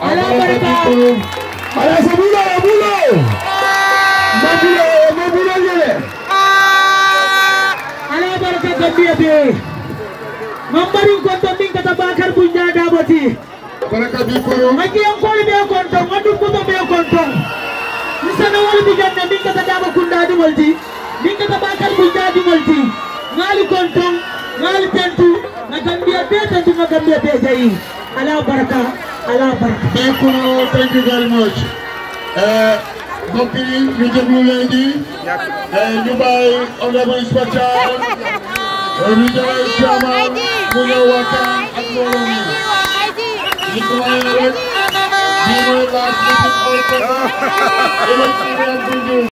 Allah baraka. Ala sebulo bulo. Mabulo yele. Allah baraka Gambia be. Mambari ko to min kata Bakar Bunja Daboti. Baraka Mbee Kuru. Magi en ko be konto, madu ko be konto. Misana wala bi ganna min kata Daba Kunda di molti. Min kata Bakar Bunja di molti. Ngali konto, ngali tentu, na Gambia be tentu na Gambia be jayi. Allah baraka, Allah baraka. Mbee Kuru, thank you very much. Mbokk yi ñu déglu léegi. Ñu bàyyi honorable inspector. Regional chairman mu ñëw waxtaan ak mbooloo mi. Ñu ko waxee rek. Bii mooy last meeting all